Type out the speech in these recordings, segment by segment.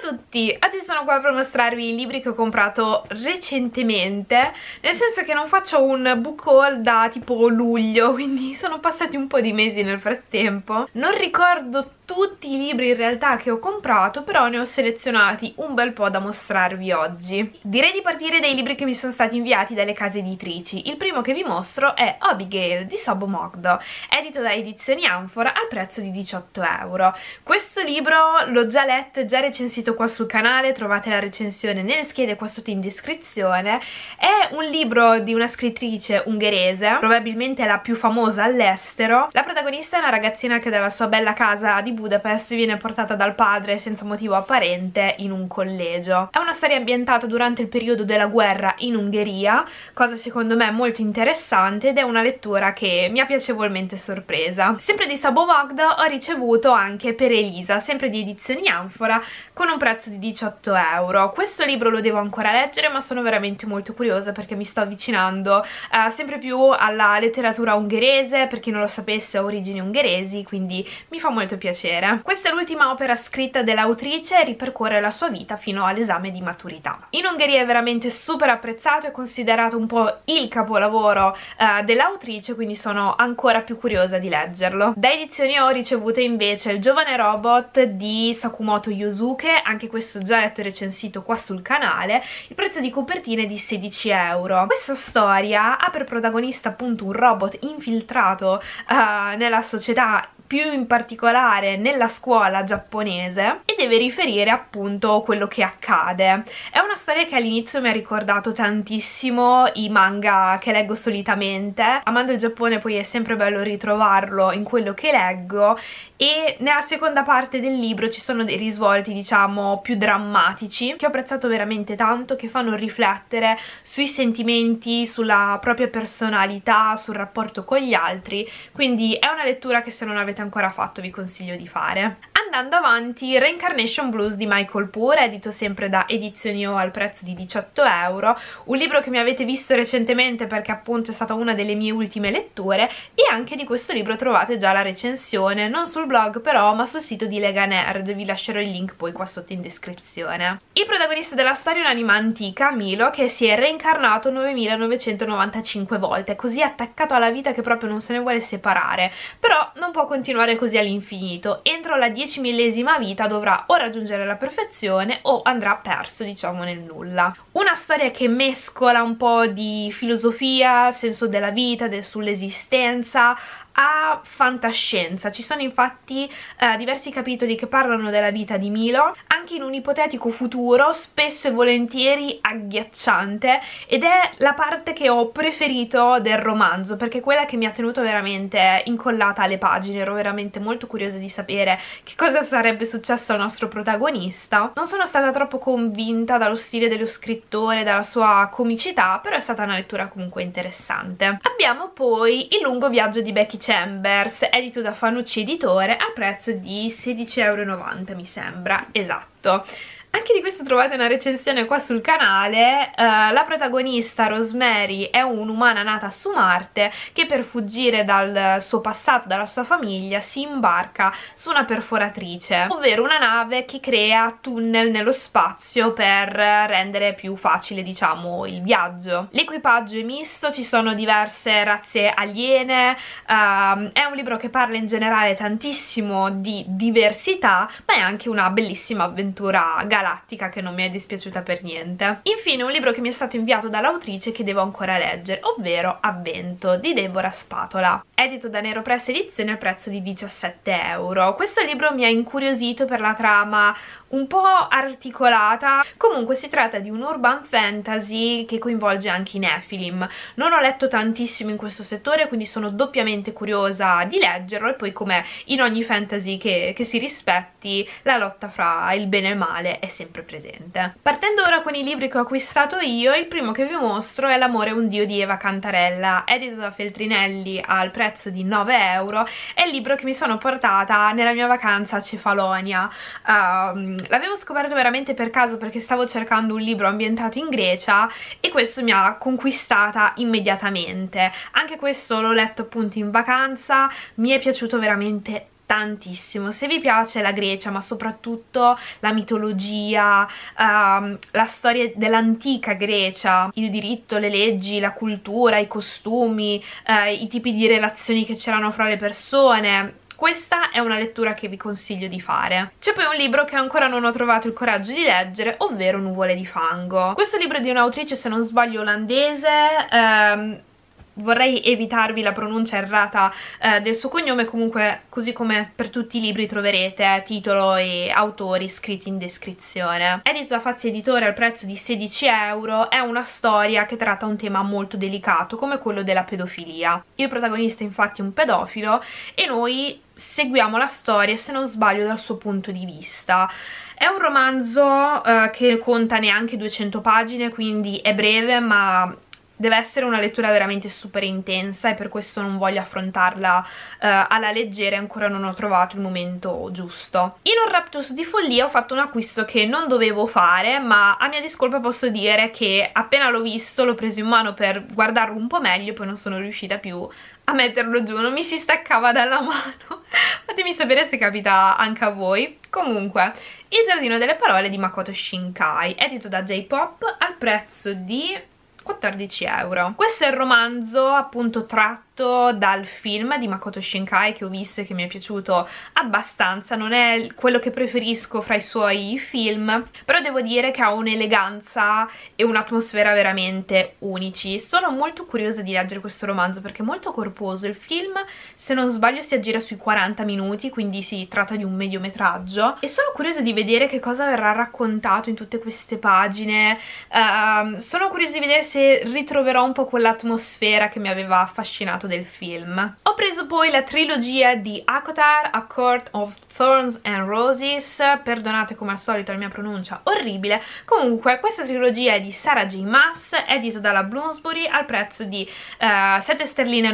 Ciao a tutti, oggi sono qua per mostrarvi i libri che ho comprato recentemente, nel senso che non faccio un book haul da tipo luglio, quindi sono passati un po' di mesi nel frattempo. Non ricordo tutti i libri in realtà che ho comprato, però ne ho selezionati un bel po' da mostrarvi oggi. Direi di partire dai libri che mi sono stati inviati dalle case editrici. Il primo che vi mostro è Abigail di Sabo Mokdo, edito da Edizioni Anfora al prezzo di 18 euro. Questo libro l'ho già letto e già recensito qua sul canale, trovate la recensione nelle schede qua sotto in descrizione. È un libro di una scrittrice ungherese, probabilmente la più famosa all'estero. La protagonista è una ragazzina che dalla sua bella casa di Budapest viene portata dal padre senza motivo apparente in un collegio. È una storia ambientata durante il periodo della guerra in Ungheria, cosa secondo me molto interessante, ed è una lettura che mi ha piacevolmente sorpresa. Sempre di Sabo Mokdo ho ricevuto anche Per Elisa, sempre di Edizioni Anfora, con un prezzo di 18 euro. Questo libro lo devo ancora leggere, ma sono veramente molto curiosa perché mi sto avvicinando sempre più alla letteratura ungherese. Per chi non lo sapesse, ho origini ungheresi, quindi mi fa molto piacere. Questa è l'ultima opera scritta dell'autrice e ripercorre la sua vita fino all'esame di maturità. In Ungheria è veramente super apprezzato e considerato un po' il capolavoro dell'autrice, quindi sono ancora più curiosa di leggerlo. Da Edizioni ho ricevuto invece Il giovane robot di Sakumoto Yosuke, anche questo già letto e recensito qua sul canale. Il prezzo di copertina è di 16 euro. Questa storia ha per protagonista appunto un robot infiltrato nella società, più in particolare nella scuola giapponese, e deve riferire appunto quello che accade. È una storia che all'inizio mi ha ricordato tantissimo i manga che leggo solitamente. Amando il Giappone poi è sempre bello ritrovarlo in quello che leggo, e nella seconda parte del libro ci sono dei risvolti diciamo più drammatici che ho apprezzato veramente tanto, che fanno riflettere sui sentimenti, sulla propria personalità, sul rapporto con gli altri, quindi è una lettura che se non avete ancora fatto vi consiglio di fare. Andando avanti, Reincarnation Blues di Michael Pur, edito sempre da Edizioni O al prezzo di 18 euro, un libro che mi avete visto recentemente perché appunto è stata una delle mie ultime letture, e anche di questo libro trovate già la recensione, non sul blog però, ma sul sito di Lega Nerd, vi lascerò il link poi qua sotto in descrizione. Il protagonista della storia è un'anima antica, Milo, che si è reincarnato 9995 volte, così attaccato alla vita che proprio non se ne vuole separare, però non può continuare così all'infinito. Entro la 10.000ª vita dovrà o raggiungere la perfezione o andrà perso diciamo nel nulla. Una storia che mescola un po' di filosofia, senso della vita, sull'esistenza, a fantascienza. Ci sono infatti diversi capitoli che parlano della vita di Milo, anche in un ipotetico futuro spesso e volentieri agghiacciante, ed è la parte che ho preferito del romanzo perché è quella che mi ha tenuto veramente incollata alle pagine. Ero veramente molto curiosa di sapere che cosa sarebbe successo al nostro protagonista. Non sono stata troppo convinta dallo stile dello scrittore, dalla sua comicità, però è stata una lettura comunque interessante. Abbiamo poi Il lungo viaggio di Becky Chambers, edito da Fanucci Editore, a prezzo di 16,90 euro mi sembra, esatto. Anche di questo trovate una recensione qua sul canale. La protagonista Rosemary è un'umana nata su Marte che per fuggire dal suo passato, dalla sua famiglia, si imbarca su una perforatrice, ovvero una nave che crea tunnel nello spazio per rendere più facile diciamo il viaggio. L'equipaggio è misto, ci sono diverse razze aliene, è un libro che parla in generale tantissimo di diversità, ma è anche una bellissima avventura galattica che non mi è dispiaciuta per niente. Infine un libro che mi è stato inviato dall'autrice che devo ancora leggere, ovvero Avvento di Deborah Spatola, edito da Nero Press Edizioni al prezzo di 17 euro. Questo libro mi ha incuriosito per la trama un po' articolata. Comunque si tratta di un urban fantasy che coinvolge anche i Nephilim. Non ho letto tantissimo in questo settore, quindi sono doppiamente curiosa di leggerlo, e poi come in ogni fantasy che si rispetti, la lotta fra il bene e il male è sempre presente. Partendo ora con i libri che ho acquistato io, il primo che vi mostro è L'amore è un dio di Eva Cantarella, edito da Feltrinelli al prezzo di 9 euro. È il libro che mi sono portata nella mia vacanza a Cefalonia. L'avevo scoperto veramente per caso perché stavo cercando un libro ambientato in Grecia e questo mi ha conquistata immediatamente. Anche questo l'ho letto appunto in vacanza, mi è piaciuto veramente tantissimo. Se vi piace la Grecia, ma soprattutto la mitologia, la storia dell'antica Grecia, il diritto, le leggi, la cultura, i costumi, i tipi di relazioni che c'erano fra le persone, questa è una lettura che vi consiglio di fare. C'è poi un libro che ancora non ho trovato il coraggio di leggere, ovvero Nuvole di fango. Questo libro è di un'autrice, se non sbaglio, olandese. Vorrei evitarvi la pronuncia errata del suo cognome, comunque così come per tutti i libri troverete titolo e autori scritti in descrizione. Edito da Fazzi Editore al prezzo di 16 euro, è una storia che tratta un tema molto delicato come quello della pedofilia. Il protagonista infatti è un pedofilo e noi seguiamo la storia, se non sbaglio, dal suo punto di vista. È un romanzo che conta neanche 200 pagine, quindi è breve, ma deve essere una lettura veramente super intensa e per questo non voglio affrontarla alla leggera, ancora non ho trovato il momento giusto. In un raptus di follia ho fatto un acquisto che non dovevo fare, ma a mia discolpa posso dire che appena l'ho visto l'ho preso in mano per guardarlo un po' meglio, poi non sono riuscita più a metterlo giù, non mi si staccava dalla mano. Fatemi sapere se capita anche a voi. Comunque, Il giardino delle parole di Makoto Shinkai, edito da J-Pop al prezzo di 14 euro. Questo è il romanzo appunto tratto dal film di Makoto Shinkai che ho visto e che mi è piaciuto abbastanza. Non è quello che preferisco fra i suoi film, però devo dire che ha un'eleganza e un'atmosfera veramente unici. Sono molto curiosa di leggere questo romanzo perché è molto corposo. Il film, se non sbaglio, si aggira sui 40 minuti, quindi si tratta di un mediometraggio, e sono curiosa di vedere che cosa verrà raccontato in tutte queste pagine. Sono curiosa di vedere se ritroverò un po' quell'atmosfera che mi aveva affascinato del film. Ho preso poi la trilogia di ACOTAR, A Court of Thorns and Roses, perdonate come al solito la mia pronuncia orribile. Comunque questa trilogia è di Sarah J. Maas, edito dalla Bloomsbury al prezzo di 7,99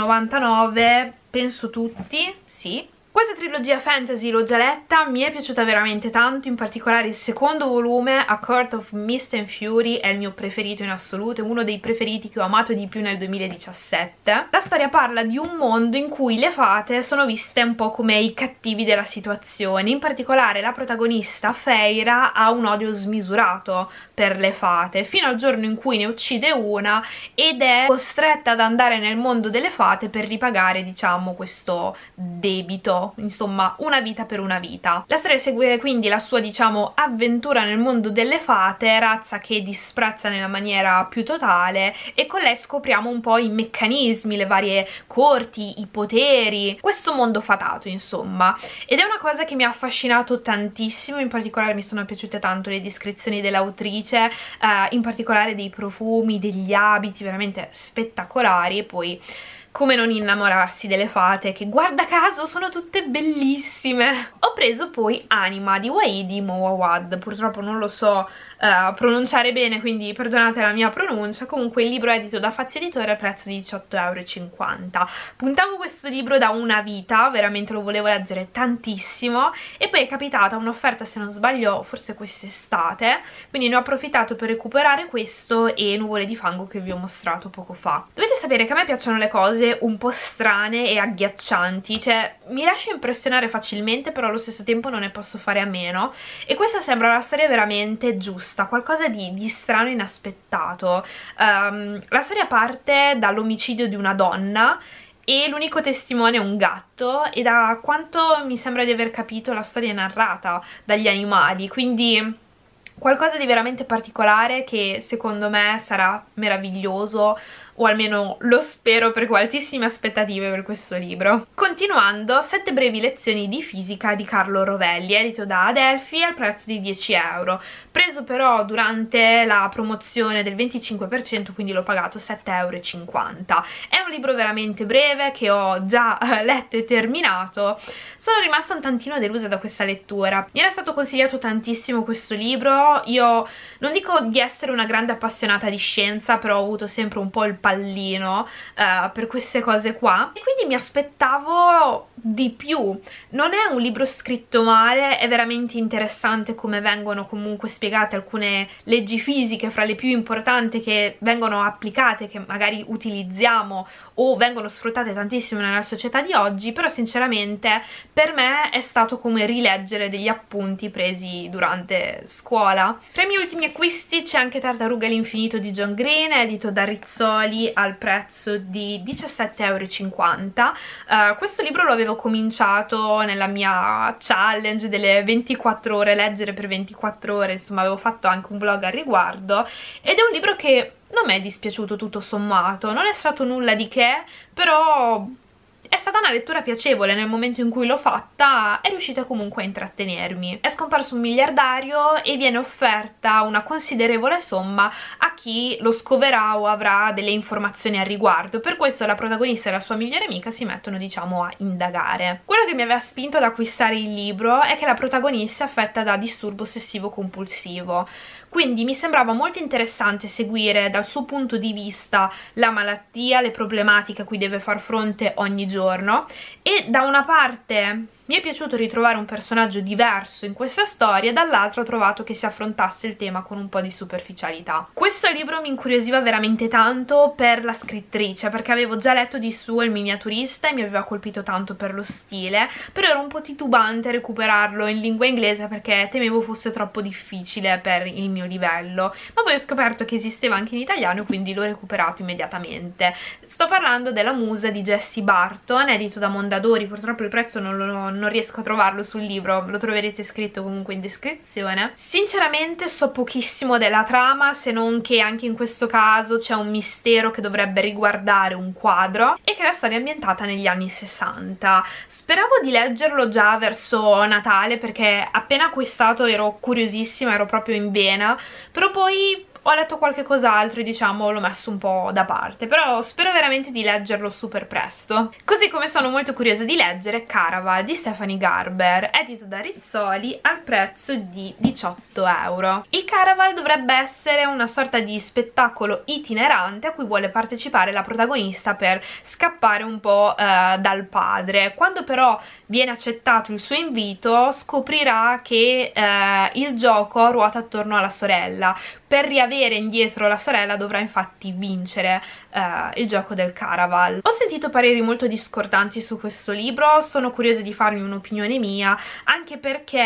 sterline, penso tutti, sì. Questa trilogia fantasy l'ho già letta, mi è piaciuta veramente tanto, in particolare il secondo volume, A Court of Mist and Fury, è il mio preferito in assoluto, è uno dei preferiti che ho amato di più nel 2017. La storia parla di un mondo in cui le fate sono viste un po' come i cattivi della situazione, in particolare la protagonista Feyre ha un odio smisurato per le fate, fino al giorno in cui ne uccide una ed è costretta ad andare nel mondo delle fate per ripagare, diciamo, questo debito. Insomma, una vita per una vita. La storia segue quindi la sua, diciamo, avventura nel mondo delle fate, razza che disprezza nella maniera più totale, e con lei scopriamo un po' i meccanismi, le varie corti, i poteri, questo mondo fatato, insomma. Ed è una cosa che mi ha affascinato tantissimo, in particolare mi sono piaciute tanto le descrizioni dell'autrice, in particolare dei profumi, degli abiti veramente spettacolari, e poi come non innamorarsi delle fate, che guarda caso sono tutte bellissime. Ho preso poi Anima di Waidi Mowawad, purtroppo non lo so pronunciare bene, quindi perdonate la mia pronuncia. Comunque il libro è edito da Fazzi Editore al prezzo di 18,50 euro. Puntavo questo libro da una vita, veramente lo volevo leggere tantissimo, e poi è capitata un'offerta, se non sbaglio forse quest'estate, quindi ne ho approfittato per recuperare questo e Nuvole di fango che vi ho mostrato poco fa. Dovete sapere che a me piacciono le cose un po' strane e agghiaccianti, cioè mi lascio impressionare facilmente, però allo stesso tempo non ne posso fare a meno, e questa sembra una storia veramente giusta, qualcosa di strano e inaspettato. La storia parte dall'omicidio di una donna e l'unico testimone è un gatto, e da quanto mi sembra di aver capito la storia è narrata dagli animali, quindi qualcosa di veramente particolare che secondo me sarà meraviglioso, o almeno lo spero perché ho altissime aspettative per questo libro. Continuando, 7 brevi lezioni di fisica di Carlo Rovelli, edito da Adelphi al prezzo di 10 euro, preso però durante la promozione del 25%, quindi l'ho pagato 7,50 euro. È un libro veramente breve che ho già letto e terminato. Sono rimasta un tantino delusa da questa lettura. Mi era stato consigliato tantissimo questo libro, io non dico di essere una grande appassionata di scienza, però ho avuto sempre un po' il pallino per queste cose qua, e quindi mi aspettavo di più. Non è un libro scritto male, è veramente interessante come vengono comunque spiegate alcune leggi fisiche fra le più importanti che vengono applicate, che magari utilizziamo o vengono sfruttate tantissimo nella società di oggi, però sinceramente per me è stato come rileggere degli appunti presi durante scuola. Fra i miei ultimi acquisti c'è anche Tartaruga all'infinito di John Green, edito da Rizzoli al prezzo di 17,50 €. Questo libro lo avevo cominciato nella mia challenge delle 24 ore, leggere per 24 ore, insomma avevo fatto anche un vlog al riguardo, ed è un libro che non mi è dispiaciuto tutto sommato, non è stato nulla di che, però è stata una lettura piacevole. Nel momento in cui l'ho fatta è riuscita comunque a intrattenermi. È scomparso un miliardario e viene offerta una considerevole somma a chi lo scoverà o avrà delle informazioni al riguardo. Per questo la protagonista e la sua migliore amica si mettono, diciamo, a indagare. Quello che mi aveva spinto ad acquistare il libro è che la protagonista è affetta da disturbo ossessivo compulsivo, quindi mi sembrava molto interessante seguire dal suo punto di vista la malattia, le problematiche a cui deve far fronte ogni giorno, e da una parte mi è piaciuto ritrovare un personaggio diverso in questa storia, dall'altra ho trovato che si affrontasse il tema con un po' di superficialità. Questo libro mi incuriosiva veramente tanto per la scrittrice, perché avevo già letto di suo Il miniaturista e mi aveva colpito tanto per lo stile, però ero un po' titubante a recuperarlo in lingua inglese perché temevo fosse troppo difficile per il mio livello, ma poi ho scoperto che esisteva anche in italiano, quindi l'ho recuperato immediatamente. Sto parlando della Musa di Jessie Barton, edito da Mondadori. Purtroppo il prezzo non riesco a trovarlo sul libro, lo troverete scritto comunque in descrizione. Sinceramente so pochissimo della trama, se non che anche in questo caso c'è un mistero che dovrebbe riguardare un quadro e che la storia è ambientata negli anni 60. Speravo di leggerlo già verso Natale perché appena acquistato ero curiosissima, ero proprio in vena, però poi ho letto qualche cos'altro e diciamo l'ho messo un po' da parte, però spero veramente di leggerlo super presto. Così come sono molto curiosa di leggere Caraval di Stephanie Garber, edito da Rizzoli al prezzo di 18 €. Il Caraval dovrebbe essere una sorta di spettacolo itinerante a cui vuole partecipare la protagonista per scappare un po' dal padre. Quando però viene accettato il suo invito scoprirà che il gioco ruota attorno alla sorella. Per riavere indietro la sorella dovrà infatti vincere il gioco del Caraval. Ho sentito pareri molto discordanti su questo libro, sono curiosa di farmi un'opinione mia, anche perché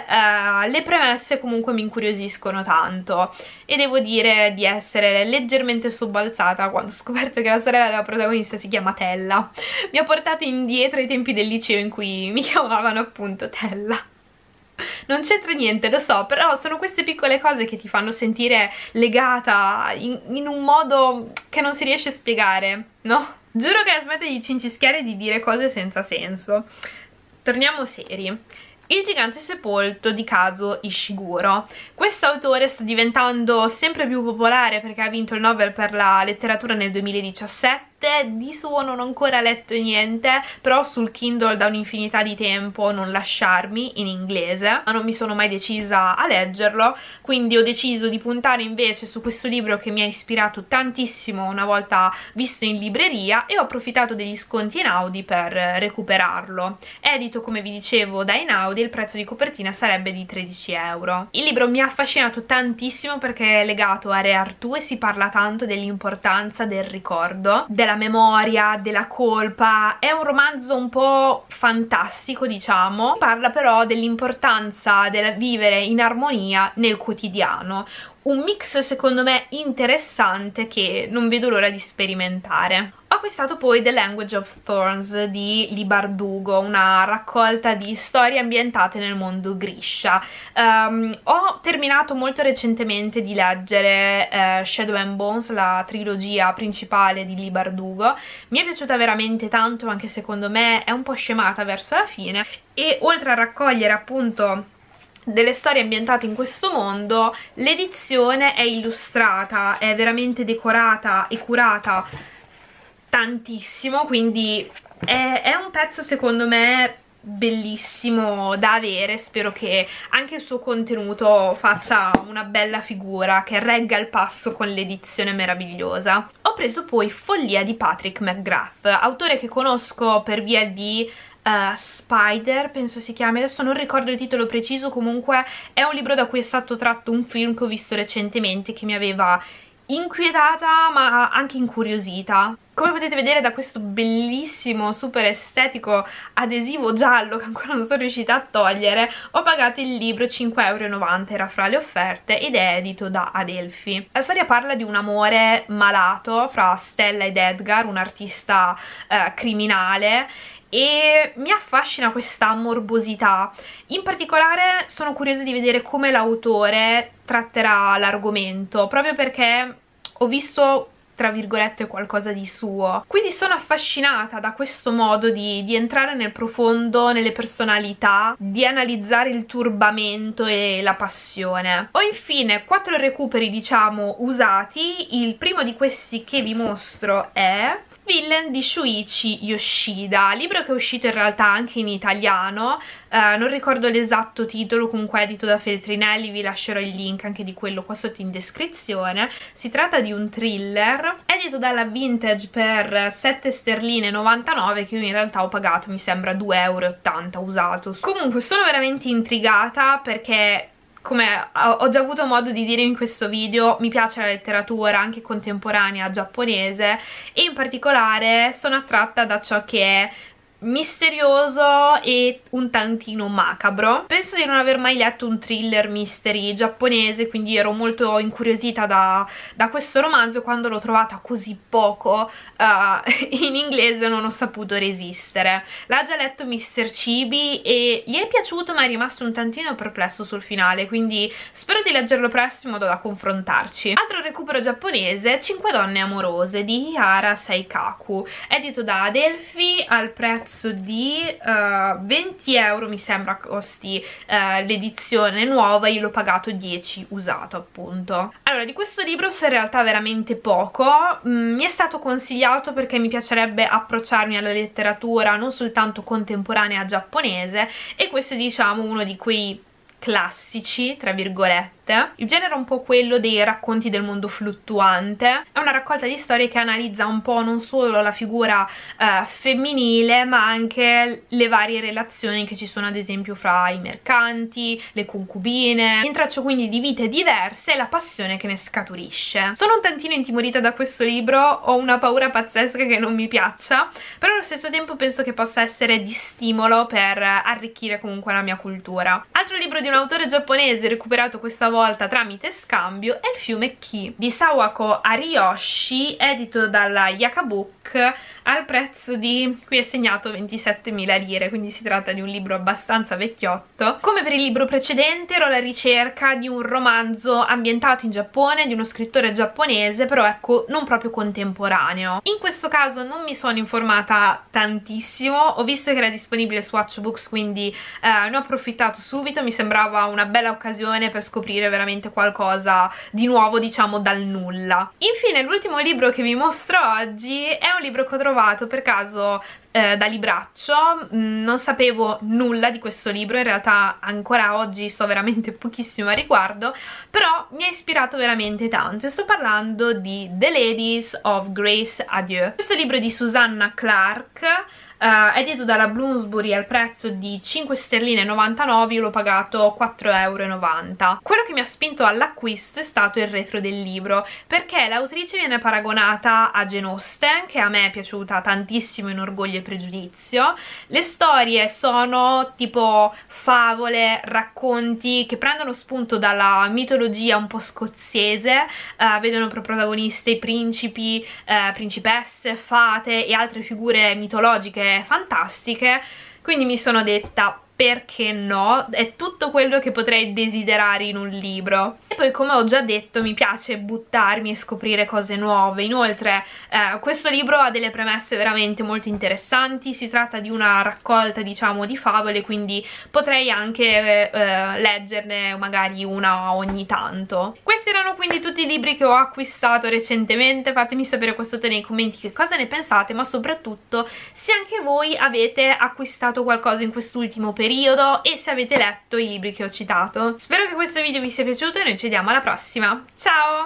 le premesse comunque mi incuriosiscono tanto e devo dire di essere leggermente sobbalzata quando ho scoperto che la sorella della protagonista si chiama Tella. Mi ha portato indietro ai tempi del liceo in cui mi chiamavano appunto Tella. Non c'entra niente, lo so, però sono queste piccole cose che ti fanno sentire legata in un modo che non si riesce a spiegare, no? Giuro che la smette di cincischiare e di dire cose senza senso. Torniamo seri. Il gigante sepolto di Kazuo Ishiguro. Questo autore sta diventando sempre più popolare perché ha vinto il Nobel per la letteratura nel 2017. Di suo non ho ancora letto niente, però sul Kindle da un'infinità di tempo Non lasciarmi in inglese, ma non mi sono mai decisa a leggerlo, quindi ho deciso di puntare invece su questo libro che mi ha ispirato tantissimo una volta visto in libreria e ho approfittato degli sconti Einaudi per recuperarlo. Edito, come vi dicevo, da Einaudi, il prezzo di copertina sarebbe di 13 €. Il libro mi ha affascinato tantissimo perché è legato a Re Artù e si parla tanto dell'importanza del ricordo, della memoria, della colpa. È un romanzo un po' fantastico, diciamo, parla però dell'importanza del vivere in armonia nel quotidiano. Un mix secondo me interessante che non vedo l'ora di sperimentare. Ho acquistato poi The Language of Thorns di Leigh Bardugo, una raccolta di storie ambientate nel mondo Grisha. Ho terminato molto recentemente di leggere Shadow and Bones, la trilogia principale di Leigh Bardugo. Mi è piaciuta veramente tanto, anche secondo me è un po' scemata verso la fine, e oltre a raccogliere appunto delle storie ambientate in questo mondo, l'edizione è illustrata, è veramente decorata e curata tantissimo, quindi è un pezzo secondo me bellissimo da avere. Spero che anche il suo contenuto faccia una bella figura, che regga il passo con l'edizione meravigliosa. Ho preso poi Follia di Patrick McGrath, autore che conosco per via di Spider, penso si chiami, adesso non ricordo il titolo preciso, comunque è un libro da cui è stato tratto un film che ho visto recentemente, che mi aveva inquietata ma anche incuriosita. Come potete vedere da questo bellissimo, super estetico adesivo giallo che ancora non sono riuscita a togliere, ho pagato il libro 5,90 €, era fra le offerte, ed è edito da Adelphi. La storia parla di un amore malato fra Stella ed Edgar, un artista criminale, e mi affascina questa morbosità. In particolare sono curiosa di vedere come l'autore tratterà l'argomento, proprio perché ho visto, tra virgolette, qualcosa di suo, quindi sono affascinata da questo modo di entrare nel profondo, nelle personalità, di analizzare il turbamento e la passione. Ho infine 4 recuperi, diciamo, usati. Il primo di questi che vi mostro è Villain di Shuichi Yoshida, libro che è uscito in realtà anche in italiano, non ricordo l'esatto titolo, comunque edito da Feltrinelli, vi lascerò il link anche di quello qua sotto in descrizione. Si tratta di un thriller, edito dalla Vintage per 7 sterline 99, che io in realtà ho pagato, mi sembra, 2,80 € usato. Comunque sono veramente intrigata perché, come ho già avuto modo di dire in questo video, mi piace la letteratura anche contemporanea giapponese e in particolare sono attratta da ciò che è misterioso e un tantino macabro. Penso di non aver mai letto un thriller mystery giapponese, quindi ero molto incuriosita da questo romanzo. Quando l'ho trovata così poco in inglese non ho saputo resistere. L'ha già letto Mr. Chibi e gli è piaciuto, ma è rimasto un tantino perplesso sul finale, quindi spero di leggerlo presto in modo da confrontarci. Altro recupero giapponese, 5 donne amorose di Ihara Seikaku, edito da Adelphi al prezzo di 20 € mi sembra costi l'edizione nuova. Io l'ho pagato 10 usato, appunto. Allora, di questo libro so in realtà veramente poco. Mi è stato consigliato perché mi piacerebbe approcciarmi alla letteratura non soltanto contemporanea giapponese, e questo è, diciamo, uno di quei classici, tra virgolette. Il genere è un po' quello dei racconti del mondo fluttuante. È una raccolta di storie che analizza un po' non solo la figura femminile, ma anche le varie relazioni che ci sono, ad esempio, fra i mercanti, le concubine, intraccio quindi di vite diverse e la passione che ne scaturisce. Sono un tantino intimorita da questo libro, ho una paura pazzesca che non mi piaccia, però allo stesso tempo penso che possa essere di stimolo per arricchire comunque la mia cultura. Altro libro di un autore giapponese recuperato questa volta tramite scambio è Il fiume Ki di Sawako Ariyoshi, edito dalla Yakabook al prezzo di, qui è segnato, 27.000 lire, quindi si tratta di un libro abbastanza vecchiotto. Come per il libro precedente ero alla ricerca di un romanzo ambientato in Giappone, di uno scrittore giapponese, però ecco non proprio contemporaneo. In questo caso non mi sono informata tantissimo, ho visto che era disponibile su Watchbooks, quindi ne ho approfittato subito. Mi sembrava una bella occasione per scoprire veramente qualcosa di nuovo, diciamo, dal nulla. Infine l'ultimo libro che vi mostro oggi è un libro che ho trovato per caso da libraccio. Non sapevo nulla di questo libro, in realtà ancora oggi so veramente pochissimo a riguardo, però mi ha ispirato veramente tanto, e sto parlando di The Ladies of Grace Adieu. Questo libro è di Susanna Clarke, edito dalla Bloomsbury al prezzo di 5 sterline 99, io l'ho pagato 4,90 €. Quello che mi ha spinto all'acquisto è stato il retro del libro, perché l'autrice viene paragonata a Jane Austen, che a me è piaciuta tantissimo in Orgoglio e Pregiudizio. Le storie sono tipo favole, racconti che prendono spunto dalla mitologia un po' scozzese, vedono per protagoniste i principi, principesse, fate e altre figure mitologiche fantastiche, quindi mi sono detta: perché no? È tutto quello che potrei desiderare in un libro. E poi, come ho già detto, mi piace buttarmi e scoprire cose nuove. Inoltre questo libro ha delle premesse veramente molto interessanti. Si tratta di una raccolta, diciamo, di favole, quindi potrei anche leggerne magari una ogni tanto. Questa questi erano quindi tutti i libri che ho acquistato recentemente. Fatemi sapere qua sotto nei commenti che cosa ne pensate, ma soprattutto se anche voi avete acquistato qualcosa in quest'ultimo periodo e se avete letto i libri che ho citato. Spero che questo video vi sia piaciuto e noi ci vediamo alla prossima. Ciao!